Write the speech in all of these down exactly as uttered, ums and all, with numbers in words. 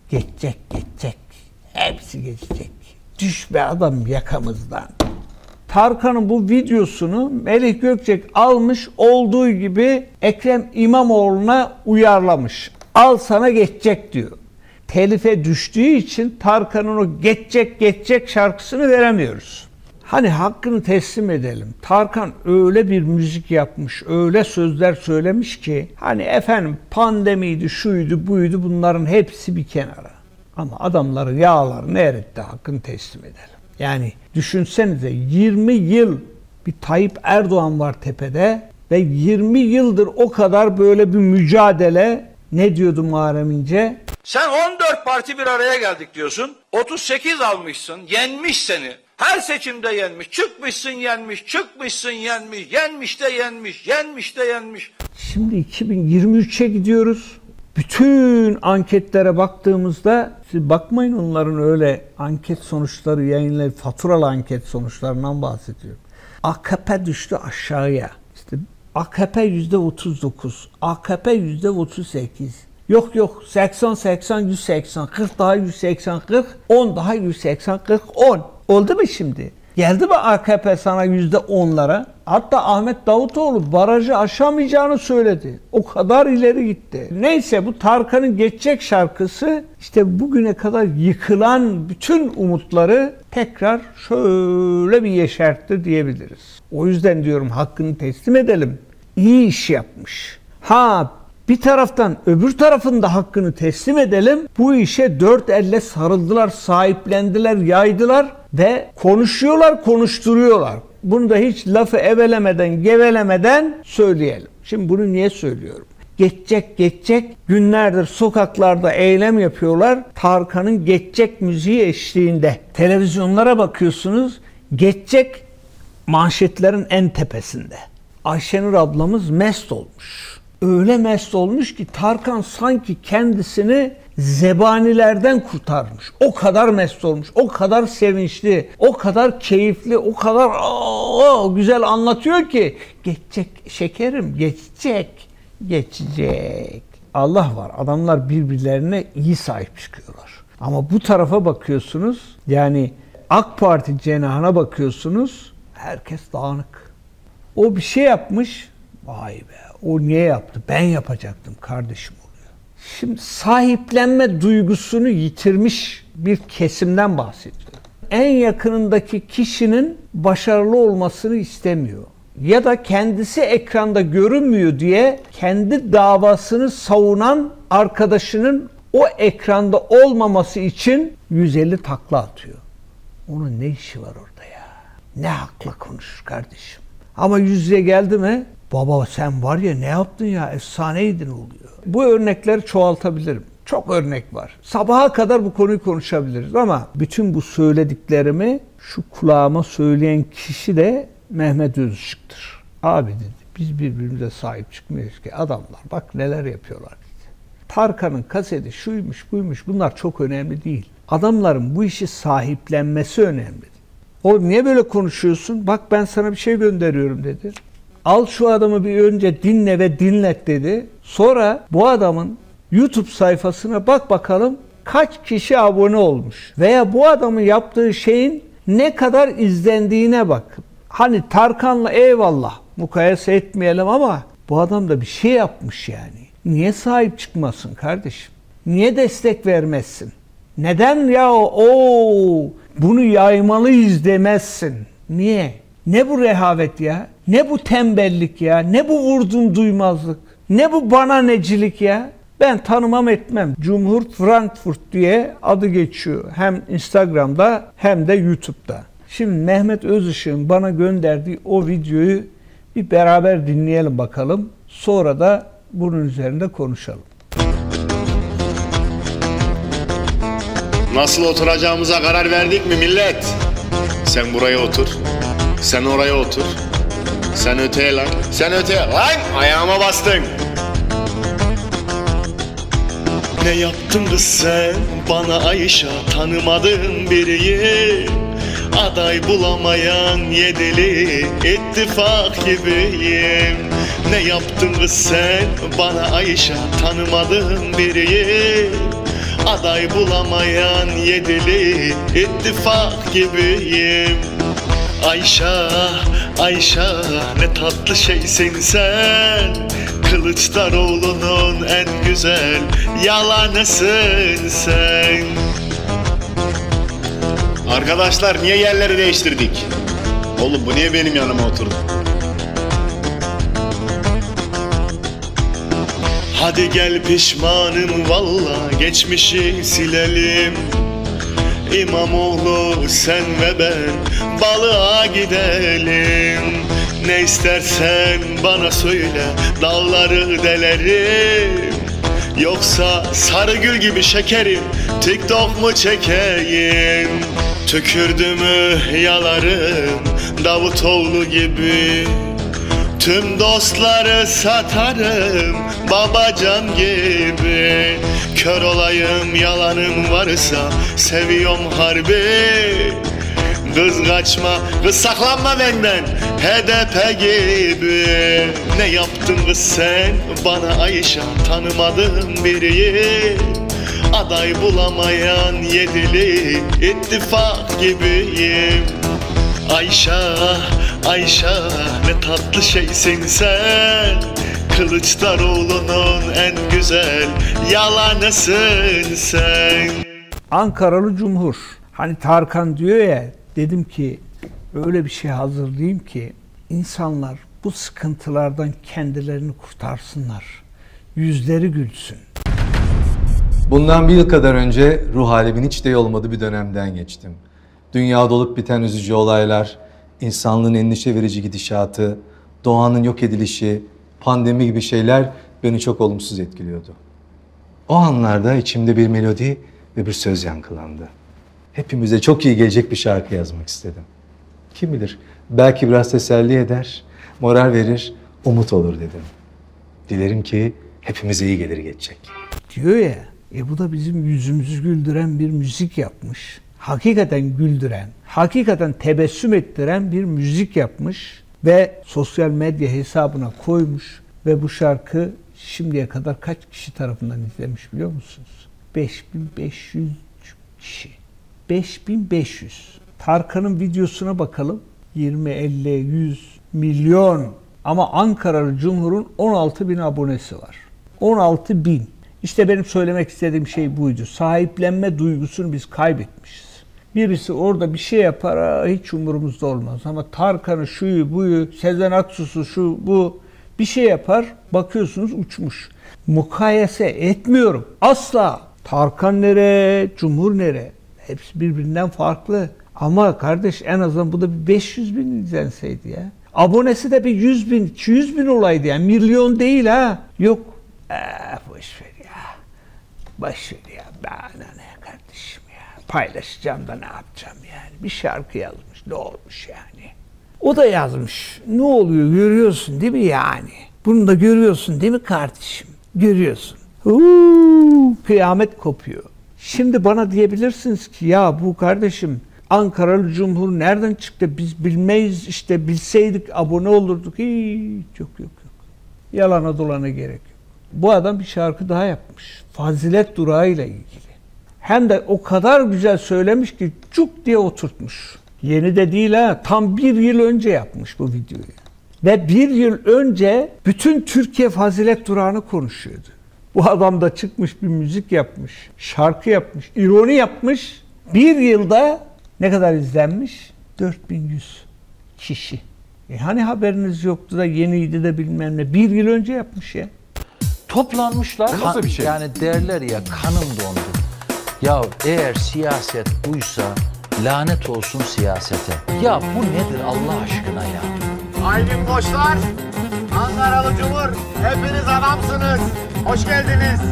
Geçecek, geçecek. Hepsi geçecek. Düş be adam yakamızdan. Tarkan'ın bu videosunu Melih Gökçek almış, olduğu gibi Ekrem İmamoğlu'na uyarlamış. Al sana geçecek diyor. Telife düştüğü için Tarkan'ın o geçecek geçecek şarkısını veremiyoruz. Hani hakkını teslim edelim. Tarkan öyle bir müzik yapmış, öyle sözler söylemiş ki hani efendim pandemiydi, şuydu, buydu, bunların hepsi bir kenara. Ama adamların yağlarını eritti, hakkını teslim edelim. Yani düşünsenize yirmi yıl bir Tayyip Erdoğan var tepede ve yirmi yıldır o kadar böyle bir mücadele. Ne diyordu Muharrem İnce? Sen on dört parti bir araya geldik diyorsun. otuz sekiz almışsın, yenmiş seni. Her seçimde yenmiş, çıkmışsın yenmiş, çıkmışsın yenmiş, yenmiş de yenmiş, yenmiş de yenmiş. Şimdi iki bin yirmi üçe gidiyoruz. Bütün anketlere baktığımızda, siz bakmayın onların öyle anket sonuçları yayınlayıp faturalı anket sonuçlarından bahsediyorum. A K P düştü aşağıya. İşte A K P yüzde otuz dokuz, A K P yüzde otuz sekiz. Yok yok seksen seksen yüz seksen, kırk daha yüz seksen kırk, on daha yüz seksen kırk on. Oldu mu şimdi? Geldi mi A K P sana yüzde onlara? Hatta Ahmet Davutoğlu barajı aşamayacağını söyledi. O kadar ileri gitti. Neyse bu Tarkan'ın geçecek şarkısı işte bugüne kadar yıkılan bütün umutları tekrar şöyle bir yeşertti diyebiliriz. O yüzden diyorum hakkını teslim edelim. İyi iş yapmış. Ha bir taraftan öbür tarafın da hakkını teslim edelim. Bu işe dört elle sarıldılar, sahiplendiler, yaydılar ve konuşuyorlar, konuşturuyorlar. Bunu da hiç lafı evelemeden, gevelemeden söyleyelim. Şimdi bunu niye söylüyorum? Geçecek, geçecek. Günlerdir sokaklarda eylem yapıyorlar. Tarkan'ın geçecek müziği eşliğinde. Televizyonlara bakıyorsunuz. Geçecek manşetlerin en tepesinde. Ayşenur ablamız mest olmuş. Öyle mest olmuş ki Tarkan sanki kendisini zebanilerden kurtarmış. O kadar mest olmuş, o kadar sevinçli, o kadar keyifli, o kadar aa, güzel anlatıyor ki geçecek şekerim, geçecek, geçecek. Allah var, adamlar birbirlerine iyi sahip çıkıyorlar. Ama bu tarafa bakıyorsunuz, yani AK Parti cenahına bakıyorsunuz, herkes dağınık. O bir şey yapmış, vay be. O niye yaptı? Ben yapacaktım kardeşim oluyor. Şimdi sahiplenme duygusunu yitirmiş bir kesimden bahsediyorum. En yakınındaki kişinin başarılı olmasını istemiyor. Ya da kendisi ekranda görünmüyor diye kendi davasını savunan arkadaşının o ekranda olmaması için yüz elli takla atıyor. Onun ne işi var orada ya? Ne hakla konuşur kardeşim? Ama yüz yüze geldi mi? Baba sen var ya ne yaptın ya efsaneydin oluyor. Bu örnekleri çoğaltabilirim. Çok örnek var. Sabaha kadar bu konuyu konuşabiliriz ama bütün bu söylediklerimi şu kulağıma söyleyen kişi de Mehmet Özışık'tır. Abi dedi biz birbirimize sahip çıkmıyoruz ki adamlar bak neler yapıyorlar dedi. Tarkan'ın kaseti şuymuş buymuş bunlar çok önemli değil. Adamların bu işi sahiplenmesi önemli. O niye böyle konuşuyorsun? Bak ben sana bir şey gönderiyorum dedi. Al şu adamı bir önce dinle ve dinlet dedi. Sonra bu adamın YouTube sayfasına bak bakalım kaç kişi abone olmuş. Veya bu adamın yaptığı şeyin ne kadar izlendiğine bak. Hani Tarkan'la eyvallah mukayese etmeyelim ama bu adam da bir şey yapmış yani. Niye sahip çıkmasın kardeşim? Niye destek vermezsin? Neden ya o bunu yaymalıyız demezsin? Niye? Ne bu rehavet ya? Ne bu tembellik ya? Ne bu vurdum duymazlık? Ne bu bana necilik ya? Ben tanımam etmem. Cumhur Frankfurt diye adı geçiyor. Hem Instagram'da hem de YouTube'da. Şimdi Mehmet Özışık'ın bana gönderdiği o videoyu bir beraber dinleyelim bakalım. Sonra da bunun üzerinde konuşalım. Nasıl oturacağımıza karar verdik mi millet? Sen buraya otur. Sen oraya otur. Sen öteye lan. Sen öteye lan. Ayağıma bastın. Ne yaptın kız sen bana Ayşe, tanımadığım biriyi, aday bulamayan yedili ittifak gibiyim. Ne yaptın kız sen bana Ayşe, tanımadığım biriyi, Aday bulamayan yedili ittifak gibiyim. Ayşe, Ayşe ne tatlı şeysin sen. Kılıçdaroğlu'nun en güzel yalanısın sen. Arkadaşlar niye yerleri değiştirdik? Oğlum bu niye benim yanıma oturdu? Hadi gel pişmanım valla geçmişi silelim. İmamoğlu sen ve ben balığa gidelim. Ne istersen bana söyle dağları delerim. Yoksa sarıgül gibi şekerim TikTok mu çekeyim? Tükürdü mü yalarım Davutoğlu gibi. Tüm dostları satarım babacan gibi. Kör olayım yalanım varsa seviyorum harbi. Kız kaçma, kız saklanma benden H D P gibi. Ne yaptın kız sen bana Ayşe, tanımadığım biri. Aday bulamayan yedili ittifak gibiyim. Ayşe, Ayşe ne tatlı şeysin sen. Kılıçdaroğlu'nun en güzel yalanısın sen. Ankaralı Cumhur. Hani Tarkan diyor ya, dedim ki öyle bir şey hazırlayayım ki insanlar bu sıkıntılardan kendilerini kurtarsınlar. Yüzleri gülsün. Bundan bir yıl kadar önce ruh halimin hiç de iyi olmadığı bir dönemden geçtim. Dünyada olup biten üzücü olaylar, insanlığın endişe verici gidişatı, doğanın yok edilişi, pandemi gibi şeyler beni çok olumsuz etkiliyordu. O anlarda içimde bir melodi ve bir söz yankılandı. Hepimize çok iyi gelecek bir şarkı yazmak istedim. Kim bilir, belki biraz teselli eder, moral verir, umut olur dedim. Dilerim ki hepimize iyi gelir geçecek. Diyor ya, e bu da bizim yüzümüzü güldüren bir müzik yapmış. Hakikaten güldüren, hakikaten tebessüm ettiren bir müzik yapmış ve sosyal medya hesabına koymuş ve bu şarkı şimdiye kadar kaç kişi tarafından izlemiş biliyor musunuz? beş bin beş yüz kişi. beş bin beş yüz. Tarkan'ın videosuna bakalım. yirmi, elli, yüz milyon. Ama Ankaralı Cumhur'un on altı bin abonesi var. on altı bin. İşte benim söylemek istediğim şey buydu. Sahiplenme duygusunu biz kaybetmişiz. Birisi orada bir şey yapar, hiç umurumuzda olmaz. Ama Tarkan'ı, şuyu, buyu, Sezen Aksu'su, şu, bu bir şey yapar, bakıyorsunuz uçmuş. Mukayese etmiyorum. Asla. Tarkan nere, Cumhur nere? Hepsi birbirinden farklı. Ama kardeş en azından bu da bir beş yüz bin izlenseydi ya. Abonesi de bir yüz bin, iki yüz bin olaydı yani. Milyon değil ha. Yok. Eee boş ver ya. Boş ver ya. Bana ne kardeşim ya. Paylaşacağım da ne yapacağım yani. Bir şarkı yazmış. Ne olmuş yani. O da yazmış. Ne oluyor görüyorsun değil mi yani? Bunu da görüyorsun değil mi kardeşim? Görüyorsun. Uuu, kıyamet kopuyor. Şimdi bana diyebilirsiniz ki ya bu kardeşim Ankaralı Cumhur nereden çıktı? Biz bilmeyiz işte, bilseydik abone olurduk. Hiç yok yok yok. Yalana dolana gerek yok. Bu adam bir şarkı daha yapmış. Fazilet Durağı ile ilgili. Hem de o kadar güzel söylemiş ki cuk diye oturtmuş. Yeni de değil ha. Tam bir yıl önce yapmış bu videoyu. Ve bir yıl önce bütün Türkiye Fazilet Durağı'nı konuşuyordu. Bu adam da çıkmış bir müzik yapmış. Şarkı yapmış. İroni yapmış. Bir yılda ne kadar izlenmiş? dört bin yüz kişi. E hani haberiniz yoktu da yeniydi de bilmem ne. Bir yıl önce yapmış ya. Toplanmışlar. Bu nasıl bir şey? Yani derler ya kanım dondu. Ya eğer siyaset buysa lanet olsun siyasete. Ya bu nedir Allah aşkına ya? Aydın Koçlar, Ankaralı Cumhur, hepiniz adamsınız. Hoş geldiniz.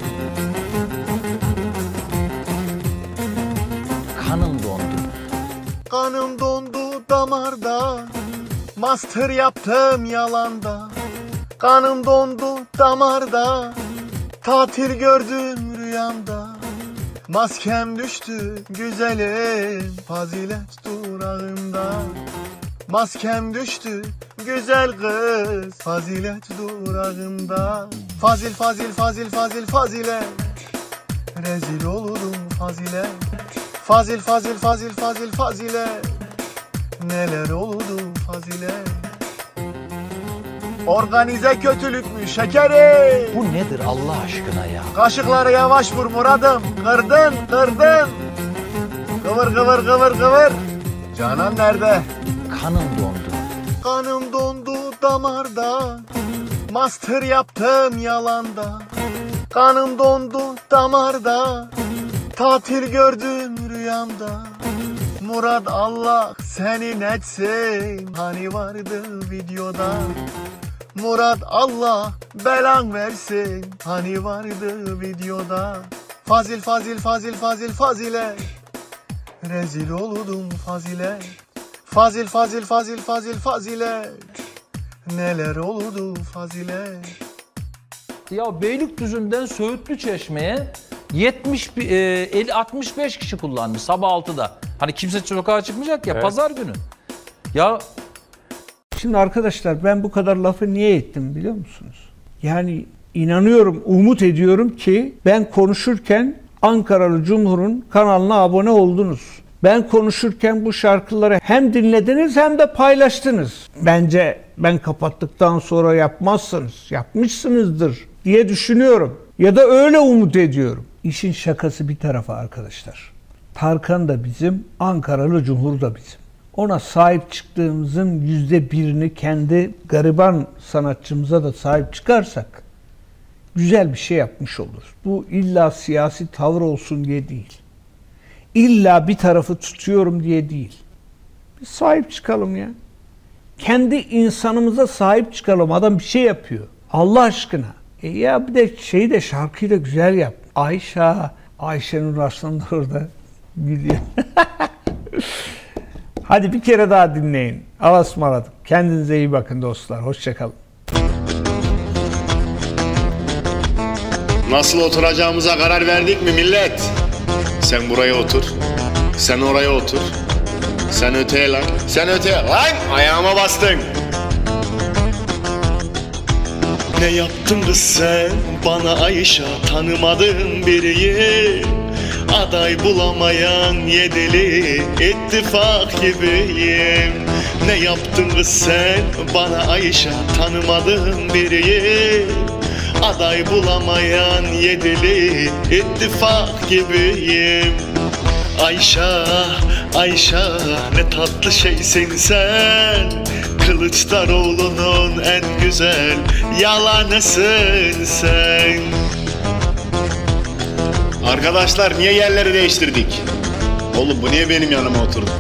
Kanım dondu. Kanım dondu damarda, master yaptım yalanda. Kanım dondu damarda, tatil gördüm rüyamda. Maskem düştü güzelim, fazilet durağında. Maskem düştü güzel kız, fazilet durağında. Fazil fazil fazil fazil fazilet, rezil olurum Fazile. Fazil Fazil Fazil Fazil Fazile, neler oldu Fazile. Organize kötülük mü şekeri? Bu nedir Allah aşkına ya? Kaşıkları yavaş vur Murad'ım. Kırdın kırdın. Kıvır kıvır kıvır kıvır. Canan nerede? Kanım dondu. Kanım dondu damarda. Master yaptım yalanda. Kanım dondu damarda. Tatil gördüm rüyamda. Murad Allah senin etsin. Hani vardı videoda. Murad Allah belan versin. Hani vardı videoda. Fazil Fazil Fazil Fazil Fazile, rezil oldum Fazile. Fazil Fazil Fazil Fazil Fazile, neler oldu Fazile. Ya Beylikdüzü'nden Söğütlü Çeşme'ye yetmiş bi- e, elli altmış beş kişi kullanmış sabah altıda. Hani kimse sokağa çıkmayacak ya, pazar günü. Ya Şimdi arkadaşlar, ben bu kadar lafı niye ettim biliyor musunuz? Yani inanıyorum, umut ediyorum ki ben konuşurken Ankaralı Cumhur'un kanalına abone oldunuz. Ben konuşurken bu şarkıları hem dinlediniz hem de paylaştınız. Bence ben kapattıktan sonra yapmazsınız, yapmışsınızdır diye düşünüyorum. Ya da öyle umut ediyorum. İşin şakası bir tarafa arkadaşlar. Tarkan da bizim, Ankaralı Cumhur da bizim. Ona sahip çıktığımızın yüzde birini kendi gariban sanatçımıza da sahip çıkarsak güzel bir şey yapmış oluruz. Bu illa siyasi tavır olsun diye değil. İlla bir tarafı tutuyorum diye değil. Bir sahip çıkalım ya. Kendi insanımıza sahip çıkalım. Adam bir şey yapıyor. Allah aşkına. E ya bir de şeyi de, şarkıyı da güzel yap. Ayşe, Ayşenur Arslan da orada gidiyor. Hadi bir kere daha dinleyin. Allah'a ısmarladık. Kendinize iyi bakın dostlar. Hoşça kalın. Nasıl oturacağımıza karar verdik mi millet? Sen buraya otur. Sen oraya otur. Sen öteye lan. Sen öteye. Lan ayağıma bastın. Ne yaptın kız sen bana Ayşe, tanımadığım biriyi. Aday bulamayan yedili ittifak gibiyim. Ne yaptın kız sen bana Ayşe, tanımadığım biriyi. Aday bulamayan yedili ittifak gibiyim. Ayşe, Ayşe ne tatlı şeysin sen. Kılıçdaroğlu'nun en güzel yalanısın sen. Arkadaşlar niye yerleri değiştirdik? Oğlum bu niye benim yanıma oturdu?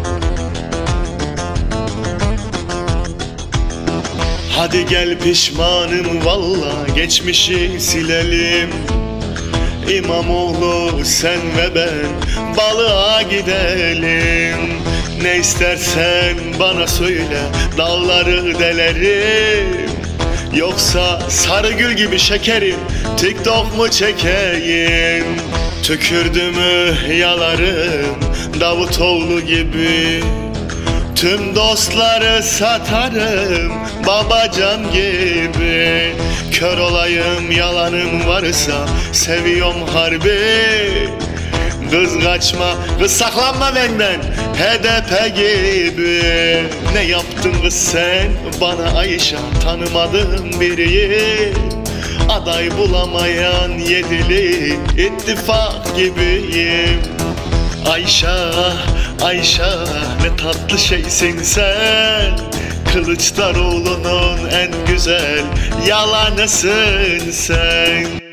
Hadi gel pişmanım valla, geçmişi silelim. İmamoğlu sen ve ben balığa gidelim. Ne istersen bana söyle, dağları delerim. Yoksa Sarıgül gibi şekerim, TikTok mu çekeyim? Tükürdü mü yalarım Davutoğlu gibi. Tüm dostları satarım Babacan gibi. Kör olayım yalanım varsa, seviyorum harbi. Kız kaçma, kız saklanma benden H D P gibi. Ne yaptın kız sen bana Ayşe, tanımadığım biriyi. Aday bulamayan yedili ittifak gibiyim. Ayşe, Ayşe ne tatlı şeysin sen. Kılıçdaroğlu'nun en güzel yalanısın sen.